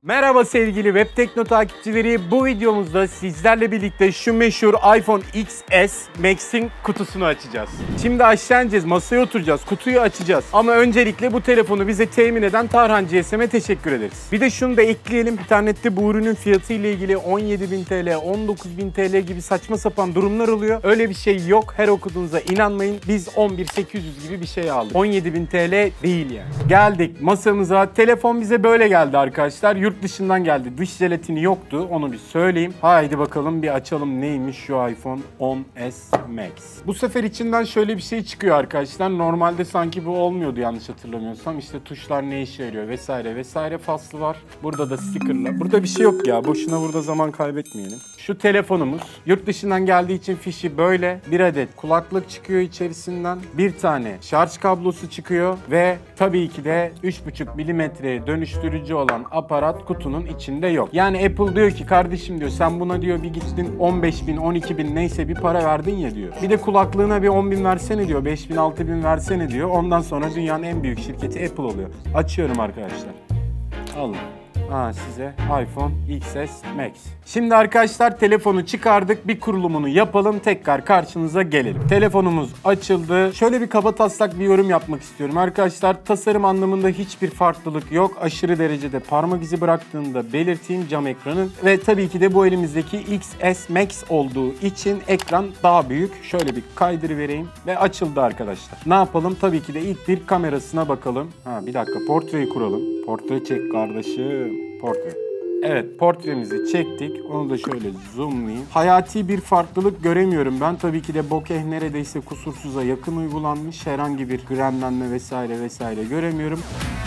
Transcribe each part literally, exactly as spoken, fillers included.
Merhaba sevgili Web Tekno takipçileri. Bu videomuzda sizlerle birlikte şu meşhur iPhone X S Max'in kutusunu açacağız. Şimdi aşağı ineceğiz, masaya oturacağız, kutuyu açacağız. Ama öncelikle bu telefonu bize temin eden Tarhan G S M'e teşekkür ederiz. Bir de şunu da ekleyelim. İnternette bu ürünün fiyatı ile ilgili on yedi bin TL, on dokuz bin TL gibi saçma sapan durumlar oluyor. Öyle bir şey yok. Her okuduğunuza inanmayın. Biz on bir bin sekiz yüz gibi bir şey aldık. on yedi bin TL değil yani. Geldik masamıza. Telefon bize böyle geldi arkadaşlar. Yurt dışından geldi. Dış jelatini yoktu. Onu bir söyleyeyim. Haydi bakalım bir açalım neymiş şu iPhone on S Max. Bu sefer içinden şöyle bir şey çıkıyor arkadaşlar. Normalde sanki bu olmuyordu yanlış hatırlamıyorsam. İşte tuşlar ne işe yarıyor vesaire vesaire faslı var. Burada da stickerlar. Burada bir şey yok ya. Boşuna burada zaman kaybetmeyelim. Şu telefonumuz. Yurt dışından geldiği için fişi böyle. Bir adet kulaklık çıkıyor içerisinden. Bir tane şarj kablosu çıkıyor. Ve tabii ki de üç buçuk milimetreye dönüştürücü olan aparat kutunun içinde yok. Yani Apple diyor ki kardeşim diyor sen buna diyor bir gittin on beş bin on iki bin neyse bir para verdin ya diyor. Bir de kulaklığına bir on bin versene diyor. beş bin altı bin versene diyor. Ondan sonra dünyanın en büyük şirketi Apple oluyor. Açıyorum arkadaşlar. Alın. Ha size iPhone X S Max. Şimdi arkadaşlar telefonu çıkardık. Bir kurulumunu yapalım. Tekrar karşınıza gelelim. Telefonumuz açıldı. Şöyle bir kabataslak bir yorum yapmak istiyorum. Arkadaşlar tasarım anlamında hiçbir farklılık yok. Aşırı derecede parmak izi bıraktığını da belirteyim cam ekranın. Ve tabii ki de bu elimizdeki X S Max olduğu için ekran daha büyük. Şöyle bir kaydırıvereyim. Ve açıldı arkadaşlar. Ne yapalım? Tabii ki de ilk bir kamerasına bakalım. Ha bir dakika portreyi kuralım. Portre çek kardeşim. Portre. Evet portremizi çektik. Onu da şöyle zoomlayayım. Hayati bir farklılık göremiyorum ben. Tabii ki de bokeh neredeyse kusursuza yakın uygulanmış. Herhangi bir grenlenme vesaire vesaire göremiyorum.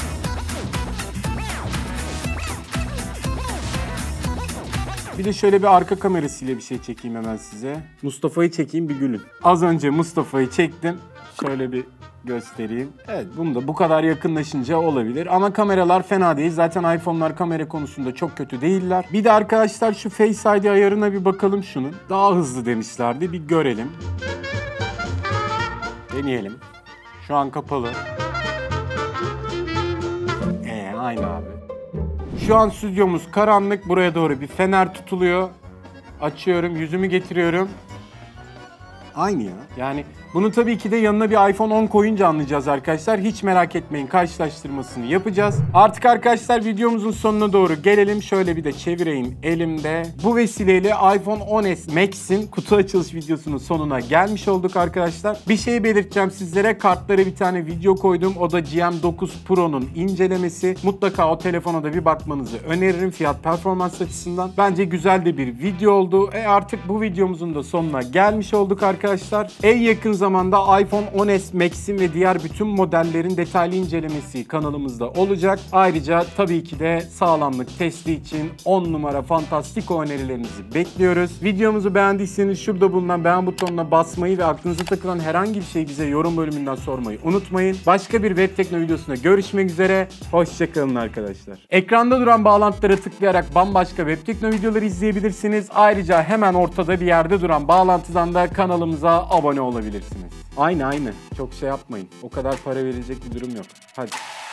Bir de şöyle bir arka kamerasıyla bir şey çekeyim hemen size. Mustafa'yı çekeyim bir gülün. Az önce Mustafa'yı çektim. Şöyle bir göstereyim. Evet bunu da bu kadar yakınlaşınca olabilir. Ama kameralar fena değil. Zaten iPhone'lar kamera konusunda çok kötü değiller. Bir de arkadaşlar şu Face I D ayarına bir bakalım şunun. Daha hızlı demişlerdi. Bir görelim. Deneyelim. Şu an kapalı. Ee, aynı abi. Şu an stüdyomuz karanlık. Buraya doğru bir fener tutuluyor. Açıyorum. Yüzümü getiriyorum. Aynı ya. Yani bunu tabii ki de yanına bir iPhone on koyunca anlayacağız arkadaşlar. Hiç merak etmeyin. Karşılaştırmasını yapacağız. Artık arkadaşlar videomuzun sonuna doğru gelelim. Şöyle bir de çevireyim elimde. Bu vesileyle iPhone on S Max'in kutu açılış videosunun sonuna gelmiş olduk arkadaşlar. Bir şey belirteceğim sizlere. Kartlara bir tane video koydum. O da G M dokuz Pro'nun incelemesi. Mutlaka o telefona da bir bakmanızı öneririm fiyat performans açısından. Bence güzel de bir video oldu. E artık bu videomuzun da sonuna gelmiş olduk arkadaşlar. En yakın zamanda iPhone on S Max'in ve diğer bütün modellerin detaylı incelemesi kanalımızda olacak. Ayrıca tabii ki de sağlamlık testi için on numara fantastiko önerilerinizi bekliyoruz. Videomuzu beğendiyseniz şurada bulunan beğen butonuna basmayı ve aklınıza takılan herhangi bir şey bize yorum bölümünden sormayı unutmayın. Başka bir Web Tekno videosunda görüşmek üzere. Hoşçakalın arkadaşlar. Ekranda duran bağlantılara tıklayarak bambaşka Web Tekno videoları izleyebilirsiniz. Ayrıca hemen ortada bir yerde duran bağlantıdan da kanalımıza abone olabilirsiniz. Aynı aynı. Çok şey yapmayın. O kadar para verilecek bir durum yok. Hadi.